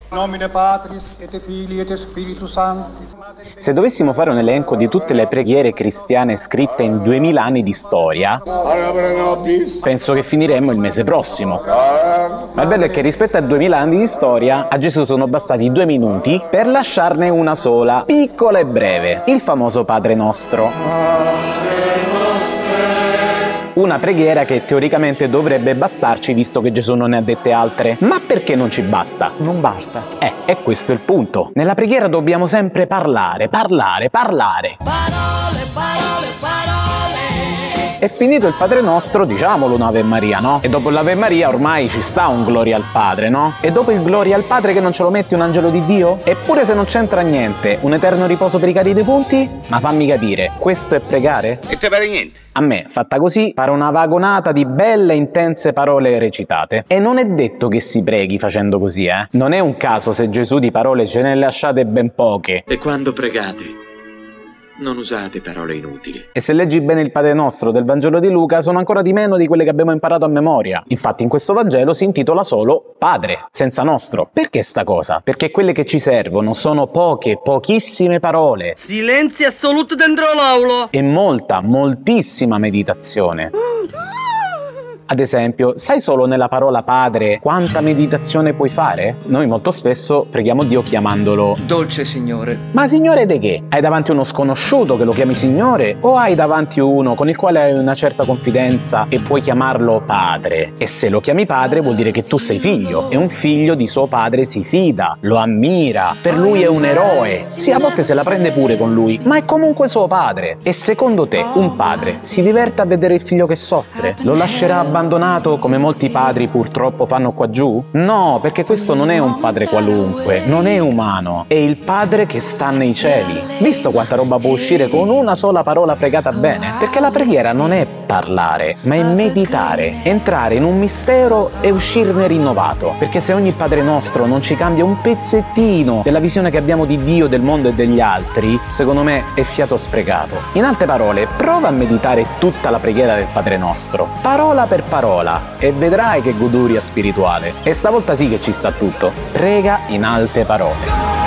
Nomine Patris et Filii et Spiritus Sancti. Se dovessimo fare un elenco di tutte le preghiere cristiane scritte in 2000 anni di storia, penso che finiremmo il mese prossimo. Ma il bello è che rispetto a 2000 anni di storia, a Gesù sono bastati 2 minuti per lasciarne una sola, piccola e breve, il famoso Padre Nostro. Una preghiera che teoricamente dovrebbe bastarci, visto che Gesù non ne ha dette altre. Ma perché non ci basta? Non basta. E questo è il punto. Nella preghiera dobbiamo sempre parlare. Parole, parole, parole. E finito il Padre Nostro, diciamolo un Ave Maria, no? E dopo l'Ave Maria ormai ci sta un Gloria al Padre, no? E dopo il Gloria al Padre che non ce lo metti un angelo di Dio? Eppure se non c'entra niente, un eterno riposo per i cari defunti? Ma fammi capire, questo è pregare? E te pare niente? A me, fatta così, pare una vagonata di belle intense parole recitate. E non è detto che si preghi facendo così, eh? Non è un caso se Gesù di parole ce ne lasciate ben poche. E quando pregate, non usate parole inutili. E se leggi bene il Padre Nostro del Vangelo di Luca, sono ancora di meno di quelle che abbiamo imparato a memoria. Infatti in questo Vangelo si intitola solo Padre, senza nostro. Perché sta cosa? Perché quelle che ci servono sono pochissime parole. Silenzio assoluto dentro l'aula. E moltissima meditazione. Ad esempio, sai solo nella parola Padre quanta meditazione puoi fare? Noi molto spesso preghiamo Dio chiamandolo Dolce Signore. Ma Signore di che? Hai davanti uno sconosciuto che lo chiami Signore? O hai davanti uno con il quale hai una certa confidenza e puoi chiamarlo Padre? E se lo chiami Padre vuol dire che tu sei figlio, e un figlio di suo padre si fida, lo ammira, per lui è un eroe. Sì, a volte se la prende pure con lui, ma è comunque suo padre. E secondo te un padre si diverte a vedere il figlio che soffre? Lo lascerà abbandonato come molti padri purtroppo fanno qua giù? No, perché questo non è un padre qualunque, non è umano, è il Padre che sta nei cieli. Visto quanta roba può uscire con una sola parola pregata bene? Perché la preghiera non è parlare, ma è meditare, entrare in un mistero e uscirne rinnovato. Perché se ogni Padre Nostro non ci cambia un pezzettino della visione che abbiamo di Dio, del mondo e degli altri, secondo me è fiato sprecato. In altre parole, prova a meditare tutta la preghiera del Padre Nostro, parola per parola, e vedrai che goduria spirituale. E stavolta sì che ci sta tutto. Prega in alte parole.